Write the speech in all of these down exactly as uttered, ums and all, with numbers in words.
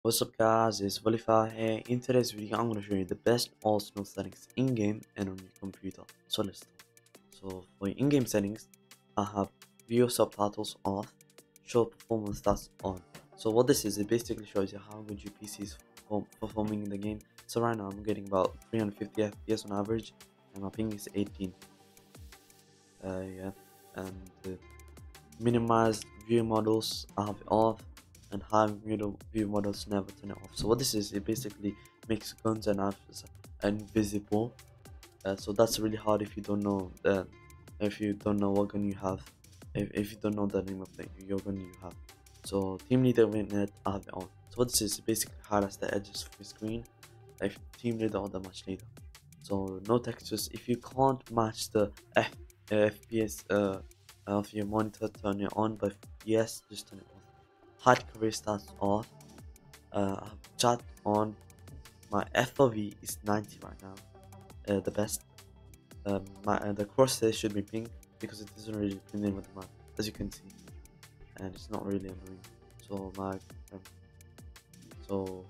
What's up guys, it's Volify here. In today's video I'm going to show you the best Arsenal settings in-game and on your computer. So let's start. So for your in-game settings, I have video subtitles off, show performance stats on. So what this is, it basically shows you how good your P C is perform performing in the game. So right now I'm getting about three hundred fifty F P S on average and my ping is eighteen. Uh, yeah, and uh, minimize view models I have it off, and high view view models never turn it off. So what this is, it basically makes guns and knives invisible. Uh, so that's really hard if you don't know that if you don't know what gun you have, if, if you don't know the name of the your gun you have. So team leader win it, I have it on. So what this is, it basically highlights the edges of your screen if team leader or the match leader. So no textures. If you can't match the F, uh, F P S uh, of your monitor, turn it on, but yes, just turn it off. Hard career stats off. uh, I have chat on. My F O V is ninety right now, uh, the best. Um, my uh, the crosshair should be pink because it doesn't really blend in with the map, as you can see, and it's not really annoying. So my um, so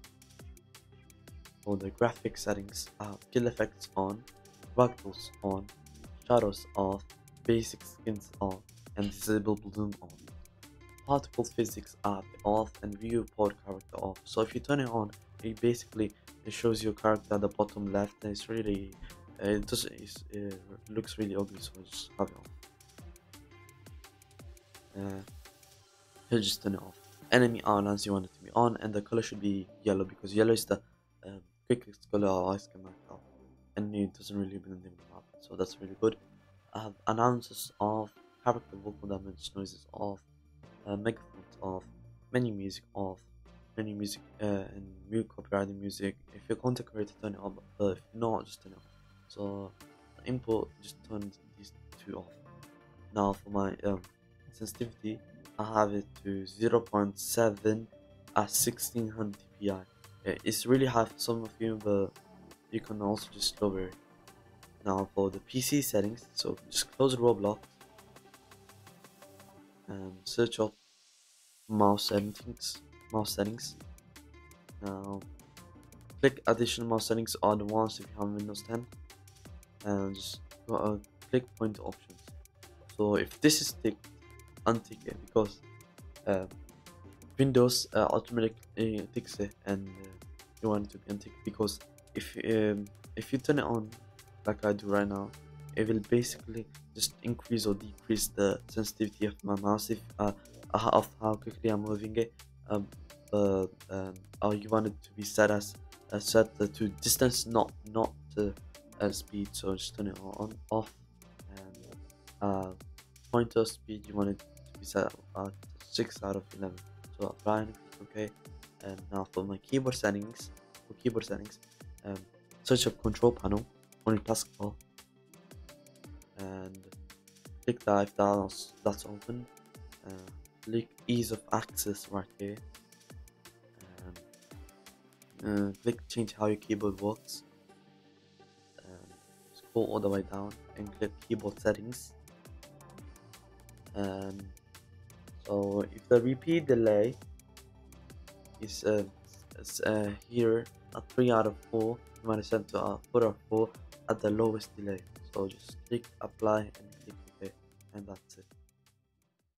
for the graphic settings, I have kill effects on, ragdolls on, shadows off, basic skins off, and disable bloom on. Particle physics app off and viewport character off. So if you turn it on, it basically it shows your character at the bottom left, and it's really uh, it does it's, it looks really ugly. So just have it off. Uh, you just turn it off. Enemy outlines you want it to be on, and the color should be yellow because yellow is the um, quickest color our eyes can make out, and it doesn't really blend in with the map. So that's really good. I have announcers off, character vocal damage noises off. Uh, microphones off, menu music off, menu music uh, and mute copyrighted music. If you're content creator, turn it on, but if not, just turn it off. So input, just turn these two off. Now for my um, sensitivity, I have it to zero point seven at sixteen hundred P I. It's really high for some of you, but you can also just lower it. Now for the P C settings, so just close Roblox and search up mouse settings mouse settings. Now click additional mouse settings or the ones if you have Windows ten, and just go, uh, click point options. So if this is ticked, untick it because uh, Windows uh, automatically ticks it, and uh, you want it to be unticked because if um, if you turn it on like I do right now, it will basically just increase or decrease the sensitivity of my mouse if uh, of how quickly I'm moving it. Um, but um, oh, you want it to be set as uh, set uh, to distance, not not uh, uh, speed. So just turn it on off, and uh, pointer speed you want it to be set at six out of eleven. So apply and click OK. And now for my keyboard settings, for keyboard settings, um, search up control panel on your taskbar, and click that if that's, that's open. Uh, click ease of access right here, and uh, click change how your keyboard works, and scroll all the way down and click keyboard settings. And so if the repeat delay is uh, is, uh, here at three out of four, you want to set to uh, four out of four at the lowest delay. So just click apply and click OK, and that's it.